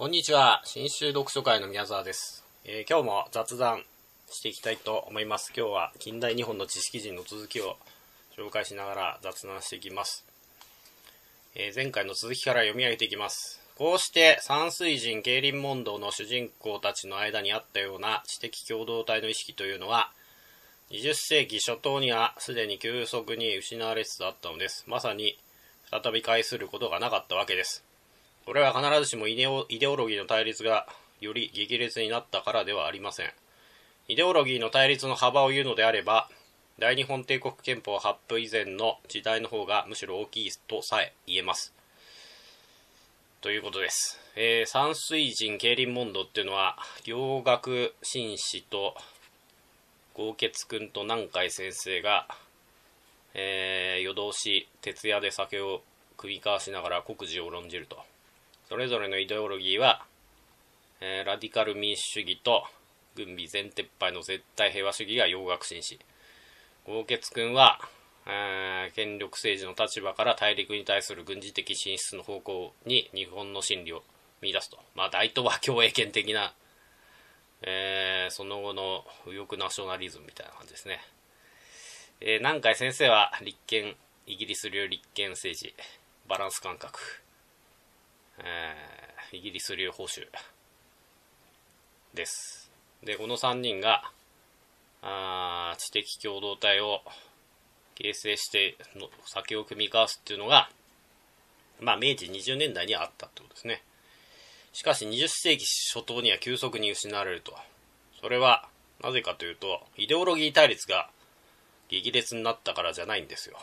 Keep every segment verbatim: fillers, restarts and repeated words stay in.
こんにちは。新州読書会の宮沢です、えー、今日も雑談していきたいと思います。今日は近代日本の知識人の続きを紹介しながら雑談していきます。えー、前回の続きから読み上げていきます。こうして山水人競輪問答の主人公たちの間にあったような知的共同体の意識というのはにじゅっせいき初頭にはすでに急速に失われつつあったのです。まさに再び介することがなかったわけです。これは必ずしもイデオ、イデオロギーの対立がより激烈になったからではありません。イデオロギーの対立の幅を言うのであれば、大日本帝国憲法発布以前の時代の方がむしろ大きいとさえ言えます。ということです。えー、山水人競輪問答っていうのは、行学紳士と豪傑君と南海先生が、えー、夜通し徹夜で酒を酌み交わしながら国事を論じると。それぞれのイデオロギーは、えー、ラディカル民主主義と軍備全撤廃の絶対平和主義が洋学紳士。豪傑君は、えー、権力政治の立場から大陸に対する軍事的進出の方向に日本の真理を見出すと。まあ大東亜共栄圏的な、えー、その後の右翼ナショナリズムみたいな感じですね。えー、南海先生は立憲、イギリス流立憲政治、バランス感覚。えー、イギリス流保守です。で、このさんにんがあ知的共同体を形成しての酒を酌み交わすっていうのが、まあ、明治にじゅうねんだいにあったってことですね。しかしにじゅっせいき初頭には急速に失われると。それはなぜかというと、イデオロギー対立が激烈になったからじゃないんですよ。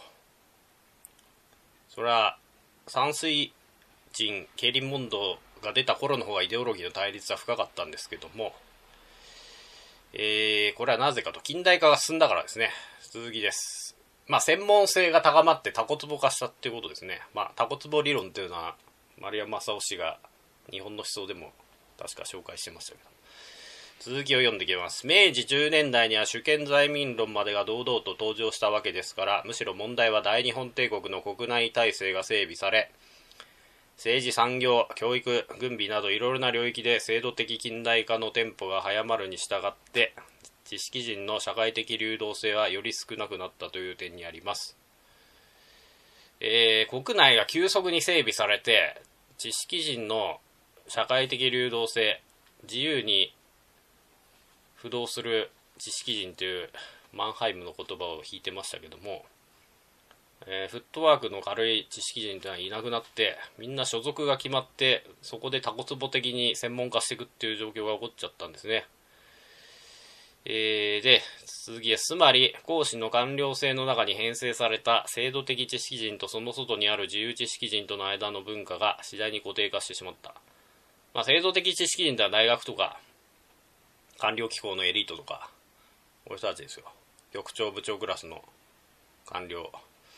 それは山水人競輪問答が出た頃の方がイデオロギーの対立は深かったんですけども、えー、これはなぜかと、近代化が進んだからですね。続きです。まあ専門性が高まってタコツボ化したっていうことですね。まあタコツボ理論っていうのは丸山正夫氏が日本の思想でも確か紹介してましたけど、続きを読んでいきます。明治じゅうねんだいには主権在民論までが堂々と登場したわけですから、むしろ問題は大日本帝国の国内体制が整備され、政治産業教育軍備などいろいろな領域で制度的近代化のテンポが早まるに従って、知識人の社会的流動性はより少なくなったという点にあります。えー、国内が急速に整備されて、知識人の社会的流動性、自由に浮動する知識人というマンハイムの言葉を引いてましたけども、えー、フットワークの軽い知識人というのはいなくなって、みんな所属が決まって、そこでタコツボ的に専門化していくっていう状況が起こっちゃったんですね。えー、で、続きです。つまり、講師の官僚制の中に編成された制度的知識人とその外にある自由知識人との間の文化が次第に固定化してしまった。まあ、制度的知識人とは大学とか、官僚機構のエリートとか、こういう人たちですよ。局長部長クラスの官僚。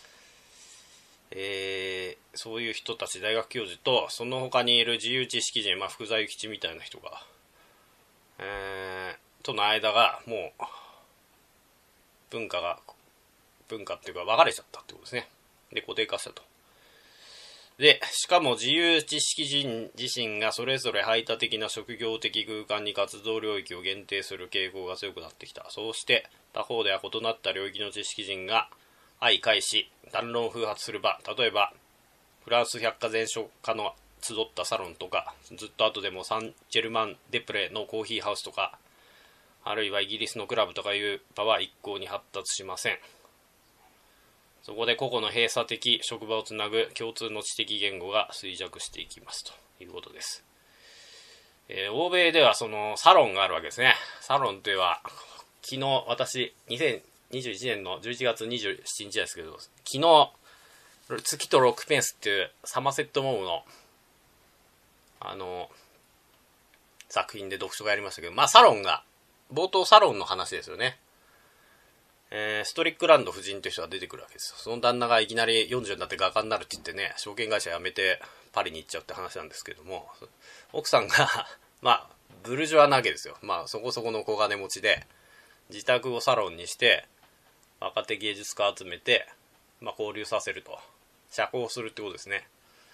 えー、そういう人たち、大学教授とその他にいる自由知識人、まあ、福沢諭吉みたいな人が、えー、との間がもう文化が文化っていうか分かれちゃったってことですね。で、固定化したと。で、しかも自由知識人自身がそれぞれ排他的な職業的空間に活動領域を限定する傾向が強くなってきた。そうして他方では異なった領域の知識人が相介し、談論を風発する場、例えばフランス百科全書家の集ったサロンとか、ずっと後でもサンジェルマン・デプレのコーヒーハウスとか、あるいはイギリスのクラブとかいう場は一向に発達しません。そこで個々の閉鎖的職場をつなぐ共通の知的言語が衰弱していきますということです。えー、欧米ではそのサロンがあるわけですね。サロンというのは、昨日私にせんにじゅういちねんのじゅういちがつにじゅうしちにちですけど、昨日月とろくペンスっていうサマセット・モームのあの作品で読書がやりましたけど、まあサロンが冒頭サロンの話ですよね。えー、ストリックランド夫人という人が出てくるわけですよ。その旦那がいきなりよんじゅうになって画家になるって言ってね、証券会社辞めてパリに行っちゃうって話なんですけども、奥さんがまあブルジョワなわけですよ。まあそこそこの小金持ちで、自宅をサロンにして若手芸術家集めて、まあ、交流させると、社交するってことですね。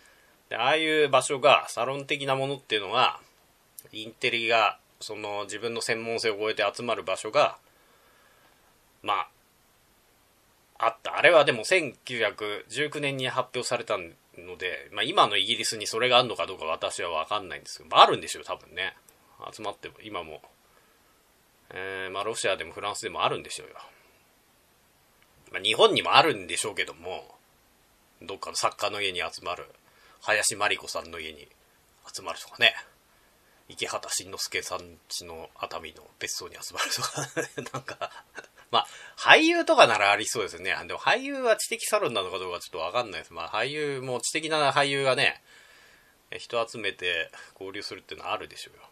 で、ああいう場所が、サロン的なものっていうのは、インテリが、その自分の専門性を超えて集まる場所が、まあ、あった。あれはでもせんきゅうひゃくじゅうきゅうねんに発表されたので、まあ今のイギリスにそれがあるのかどうか私は分かんないんですけど、まあ、あるんでしょう、多分ね。集まっても、今も。えー、まあロシアでもフランスでもあるんでしょうよ。まあ日本にもあるんでしょうけども、どっかの作家の家に集まる、林真理子さんの家に集まるとかね。池畑慎之介さん家の熱海の別荘に集まるとか、なんか、まあ、俳優とかならありそうですよね。でも俳優は知的サロンなのかどうかちょっとわかんないです。まあ俳優も知的な俳優がね、人集めて交流するっていうのはあるでしょうよ。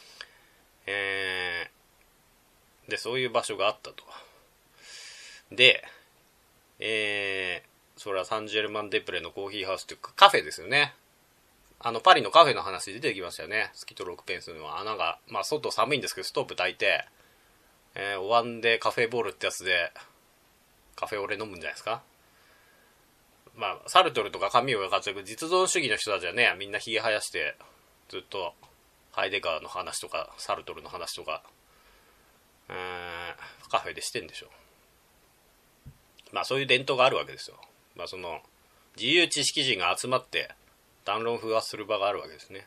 えー、で、そういう場所があったと。で、えー、それはサンジェルマン・デプレのコーヒーハウスというかカフェですよね。あの、パリのカフェの話出てきましたよね。月とろくペンスのは。なんか、まあ、外寒いんですけど、ストーブ焚いて、えー、お椀でカフェボールってやつで、カフェオレ飲むんじゃないですか。まあ、サルトルとかカミューが活躍、実存主義の人たちはね、みんなひげ生やして、ずっと、ハイデガーの話とか、サルトルの話とか、えー、カフェでしてんでしょ。まあ、そういう伝統があるわけですよ。まあ、その、自由知識人が集まって、談論風話する場があるわけですね。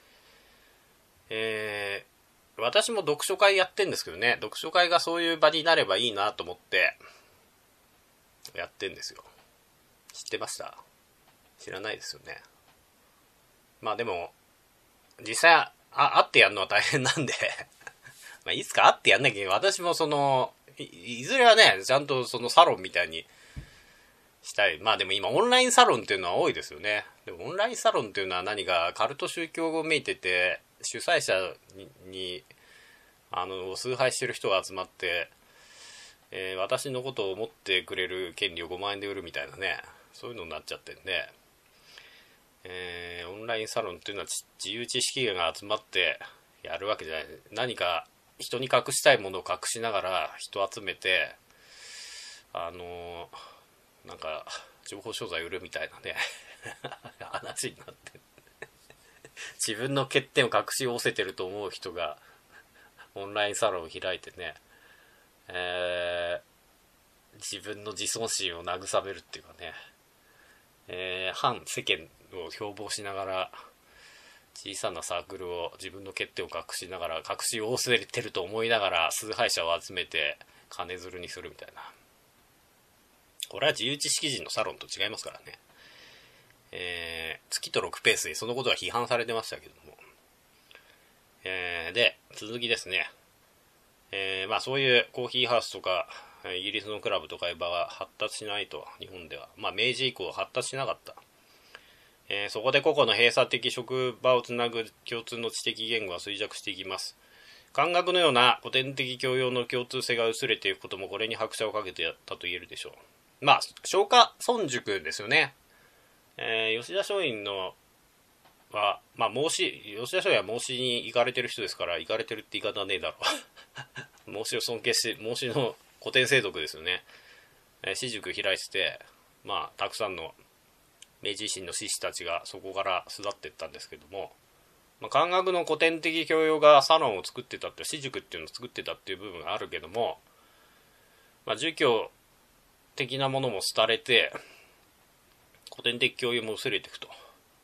えー、私も読書会やってんですけどね、読書会がそういう場になればいいなと思ってやってんですよ。知ってました？知らないですよね。まあでも実際あ会ってやるのは大変なんでまあいつか会ってやんなきゃいけない。私もその い, いずれはね、ちゃんとそのサロンみたいにしたい。まあでも今オンラインサロンっていうのは多いですよね。でもオンラインサロンっていうのは何かカルト宗教めいてて、主催者 に, にあの崇拝してる人が集まって、えー、私のことを思ってくれる権利をごまんえんで売るみたいなね、そういうのになっちゃってんで、えー、オンラインサロンっていうのは自由知識が集まってやるわけじゃない。何か人に隠したいものを隠しながら人集めて、あのーなんか情報商材売るみたいなね話になって自分の欠点を隠し寄せてると思う人がオンラインサロンを開いてね、えー、自分の自尊心を慰めるっていうかね、えー、反世間を標榜しながら小さなサークルを自分の欠点を隠しながら隠し寄せてると思いながら崇拝者を集めて金づるにするみたいな。これは自由知識人のサロンと違いますからね。えー、月とろくペースでそのことは批判されてましたけども。えー、で、続きですね。えー、まあそういうコーヒーハウスとか、イギリスのクラブとかいう場が発達しないと、日本では。まあ明治以降発達しなかった。えー、そこで個々の閉鎖的職場をつなぐ共通の知的言語は衰弱していきます。漢学のような古典的教養の共通性が薄れていくこともこれに拍車をかけてやったと言えるでしょう。まあ、松下村塾ですよね。えー、吉田松陰のは、まあ、申し、吉田松陰は孟子に行かれてる人ですから、行かれてるって言い方はねえだろう。孟子を尊敬して、孟子の古典聖読ですよね。えー、私塾開いてて、まあ、たくさんの明治維新の志士たちがそこから巣立っていったんですけども、まあ、漢学の古典的教養がサロンを作ってたって、私塾っていうのを作ってたっていう部分があるけども、まあ、儒教的なものも廃れて古典的教養も薄れていくと。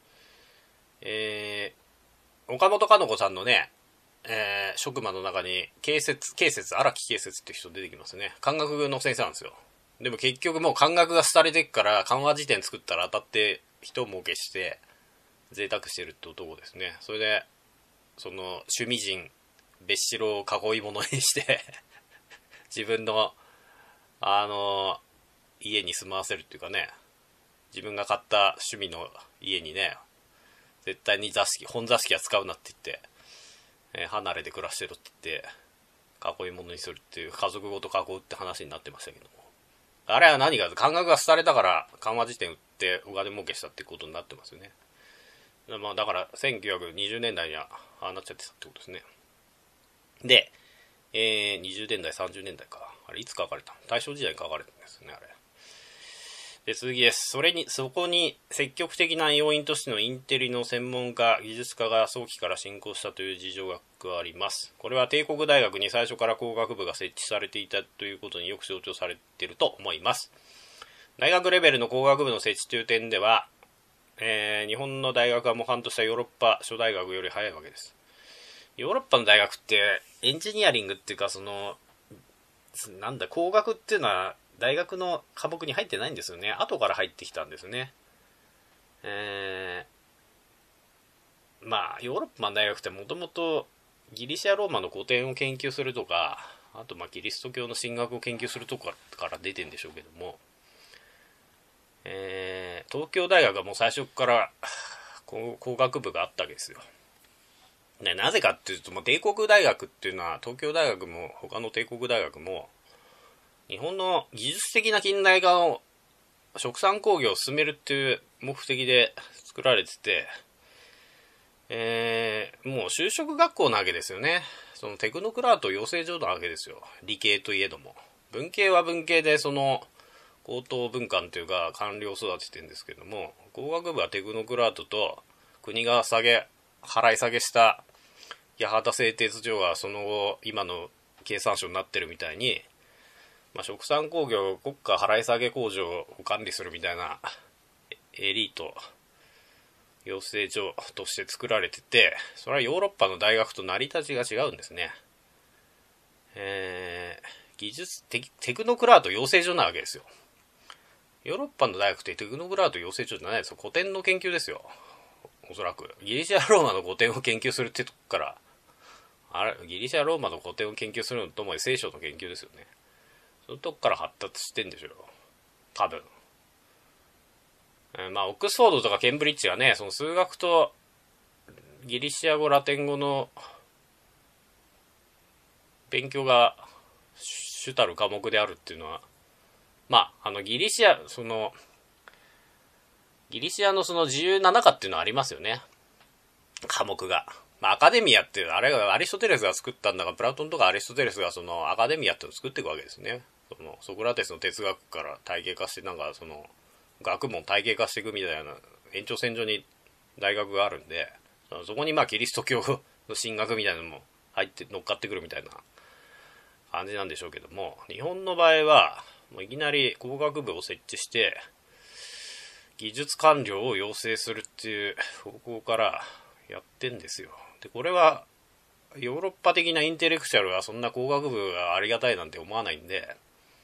えー、岡本かの子さんのね、えー、職場の中に慶説慶説荒木慶説って人出てきますね。漢学の先生なんですよ。でも結局もう漢学が廃れていくから漢和辞典作ったら当たって人儲けして贅沢してるって男ですね。それでその趣味人別城を囲い物にして自分のあの家に住まわせるっていうかね、自分が買った趣味の家にね、絶対に座敷本座敷は使うなって言って、えー、離れて暮らしてるって言って囲い物にするっていう家族ごと囲うって話になってましたけども、あれは何か漢学が廃れたから漢和辞典売ってお金儲けしたってことになってますよね。まあだからせんきゅうひゃくにじゅうねんだいにはああなっちゃってたってことですね。で、えー、にじゅうねんだいさんじゅうねんだいか、あれいつ書かれたの？大正時代に書かれたんですね、あれ。 で、続きです。それに、そこに積極的な要因としてのインテリの専門家、技術家が早期から進行したという事情が加わります。これは帝国大学に最初から工学部が設置されていたということによく象徴されていると思います。大学レベルの工学部の設置という点では、えー、日本の大学が模範としたヨーロッパ諸大学より早いわけです。ヨーロッパの大学ってエンジニアリングっていうか、そのなんだ工学っていうのは大学の科目に入ってないんですよね。後から入ってきたんですね。えー、まあヨーロッパの大学ってもともとギリシャローマの古典を研究するとか、あとまあキリスト教の神学を研究するとこから出てるんでしょうけども、えー、東京大学はもう最初から工学部があったわけですよ。ね、なぜかっていうと、もう帝国大学っていうのは、東京大学も他の帝国大学も日本の技術的な近代化を殖産工業を進めるっていう目的で作られてて、えー、もう就職学校なわけですよね。そのテクノクラート養成所なわけですよ。理系といえども、文系は文系でその高等文官というか官僚を育ててるんですけども、工学部はテクノクラートと国が下げ払い下げした八幡製鉄所がその後今の経産省になってるみたいに、まあ、殖産工業国家払い下げ工場を管理するみたいなエリート養成所として作られてて、それはヨーロッパの大学と成り立ちが違うんですね。えー、技術 テ, テクノクラート養成所なわけですよ。ヨーロッパの大学ってテクノクラート養成所じゃないですよ。古典の研究ですよ。おそらくギリシャローマの古典を研究するってとこから、あれギリシャローマの古典を研究するのともに聖書の研究ですよね。そのとこから発達してんでしょう、多分。えー、まあオックスフォードとかケンブリッジがね、その数学とギリシャ語ラテン語の勉強が主たる科目であるっていうのは、まああのギリシアそのギリシアのその自由な中っていうのはありますよね、科目が。まあ、アカデミアってあれがアリストテレスが作ったんだが、プラトンとかアリストテレスがそのアカデミアっていうのを作っていくわけですね。そのソクラテスの哲学から体系化して、なんかその学問体系化していくみたいな延長線上に大学があるんで、そこにまあキリスト教の神学みたいなのも入って乗っかってくるみたいな感じなんでしょうけども、日本の場合はもういきなり工学部を設置して技術官僚を養成するっていう方向からやってんですよ。でこれはヨーロッパ的なインテレクチャルはそんな工学部がありがたいなんて思わないんで、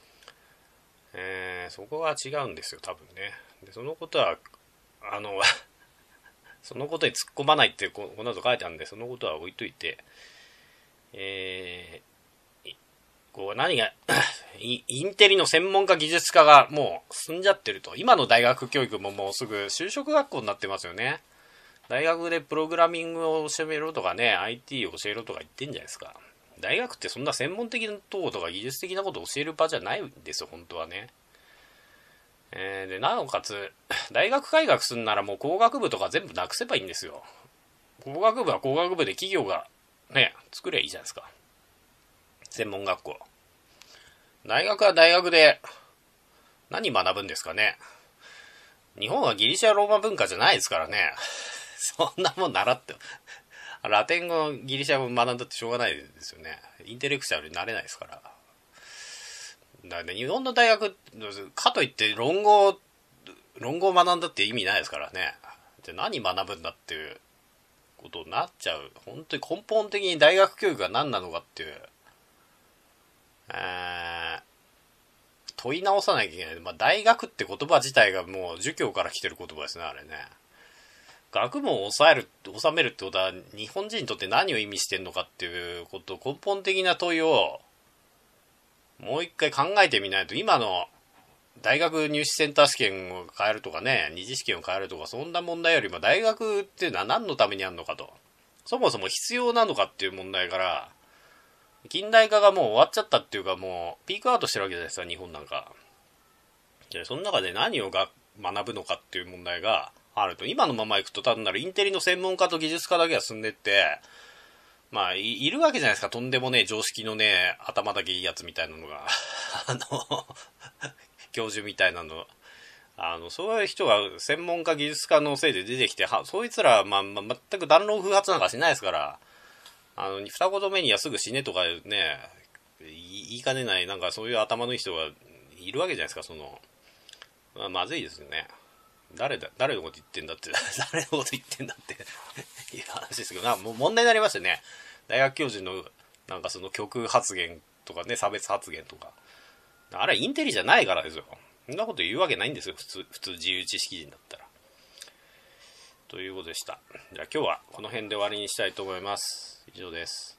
えー、そこは違うんですよ多分ね。でそのことはあのそのことに突っ込まないってこの後書いてあるんで、そのことは置いといて、えー、こう何がインテリの専門家技術家がもう進んじゃってると。今の大学教育ももうすぐ就職学校になってますよね。大学でプログラミングを教えろとかね、 アイティー を教えろとか言ってんじゃないですか。大学ってそんな専門的なとことか技術的なことを教える場じゃないんですよ本当はね。えー、でなおかつ大学開学するならもう工学部とか全部なくせばいいんですよ。工学部は工学部で企業がね作ればいいじゃないですか。専門学校。大学は大学で何学ぶんですかね。日本はギリシャローマ文化じゃないですからね。そんなもん習ってラテン語ギリシャ語学んだってしょうがないですよね。インテレクチャルになれないですから。だからね、日本の大学かといって論語論語を学んだって意味ないですからね。じゃあ何学ぶんだっていうことになっちゃう。本当に根本的に大学教育が何なのかっていう、えー、問い直さなきゃいけない。まあ、大学って言葉自体がもう儒教から来てる言葉ですねあれね。学問を抑える収めるってことは日本人にとって何を意味してんのかっていうこと根本的な問いをもう一回考えてみないと、今の大学入試センター試験を変えるとかね、二次試験を変えるとかそんな問題よりも大学っていうのは何のためにあるのかと、そもそも必要なのかっていう問題から、近代化がもう終わっちゃったっていうかもうピークアウトしてるわけじゃないですか日本なんか。でその中で何をが学ぶのかっていう問題があると、今のままいくと単なるインテリの専門家と技術家だけが進んでって、まあ い, いるわけじゃないですか。とんでもねえ常識のね頭だけいいやつみたいなのがあの教授みたいなのあのそういう人が専門家技術家のせいで出てきて、はそいつらは、まあまあ、全く弾論風発なんかしないですから、あの二言目にはすぐ死ねとかね言いかねない、なんかそういう頭のいい人がいるわけじゃないですか。その、まあ、まずいですよね。誰だ誰のこと言ってんだって誰のこと言ってんだっていう話ですけど、なんかもう問題になりましたね。大学教授のなんかその極右発言とかね、差別発言とか、あれはインテリじゃないからですよ。そんなこと言うわけないんですよ、普通普通自由知識人だったら。ということでした。じゃあ今日はこの辺で終わりにしたいと思います。以上です。